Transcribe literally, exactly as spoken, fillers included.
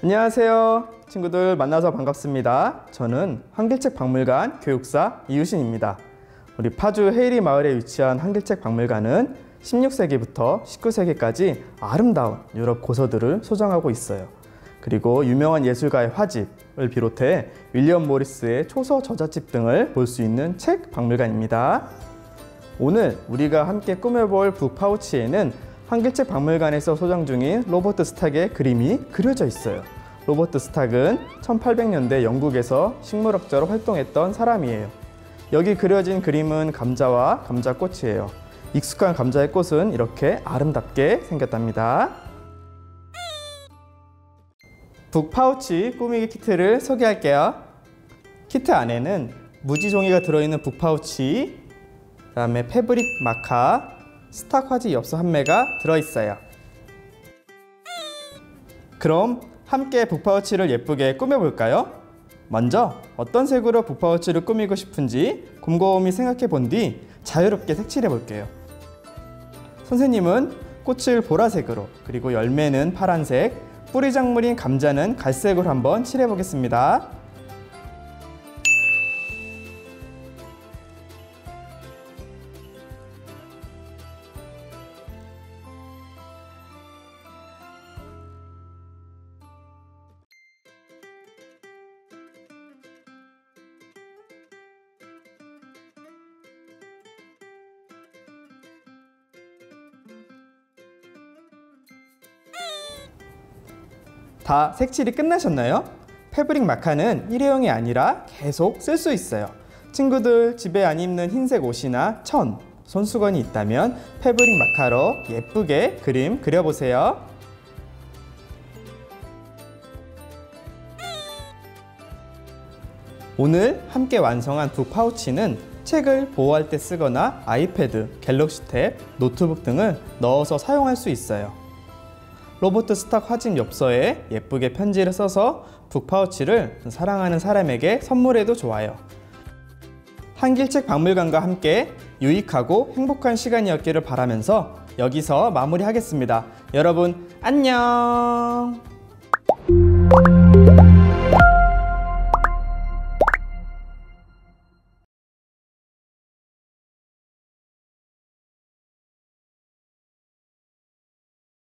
안녕하세요. 친구들 만나서 반갑습니다. 저는 한길책박물관 교육사 이유신입니다. 우리 파주 헤이리 마을에 위치한 한길책 박물관은 십육 세기부터 십구 세기까지 아름다운 유럽 고서들을 소장하고 있어요. 그리고 유명한 예술가의 화집을 비롯해 윌리엄 모리스의 초서 저자집 등을 볼 수 있는 책 박물관입니다. 오늘 우리가 함께 꾸며볼 북파우치에는 한길책 박물관에서 소장 중인 로버트 스탁의 그림이 그려져 있어요. 로버트 스탁은 천팔백 년대 영국에서 식물학자로 활동했던 사람이에요. 여기 그려진 그림은 감자와 감자꽃이에요. 익숙한 감자의 꽃은 이렇게 아름답게 생겼답니다. 북파우치 꾸미기 키트를 소개할게요. 키트 안에는 무지 종이가 들어있는 북파우치, 그 다음에 패브릭 마카, 스탁 화지 엽서 한 매가 들어있어요. 그럼 함께 북파우치를 예쁘게 꾸며볼까요? 먼저 어떤 색으로 북파우치를 꾸미고 싶은지 곰곰이 생각해 본 뒤 자유롭게 색칠해 볼게요. 선생님은 꽃을 보라색으로, 그리고 열매는 파란색, 뿌리 작물인 감자는 갈색으로 한번 칠해 보겠습니다. 다 색칠이 끝나셨나요? 패브릭 마카는 일회용이 아니라 계속 쓸 수 있어요. 친구들 집에 안 입는 흰색 옷이나 천, 손수건이 있다면 패브릭 마카로 예쁘게 그림 그려보세요. 오늘 함께 완성한 북파우치는 책을 보호할 때 쓰거나 아이패드, 갤럭시 탭, 노트북 등을 넣어서 사용할 수 있어요. 로버트 스탁 화집 엽서에 예쁘게 편지를 써서 북파우치를 사랑하는 사람에게 선물해도 좋아요. 한길책 박물관과 함께 유익하고 행복한 시간이었기를 바라면서 여기서 마무리하겠습니다. 여러분 안녕!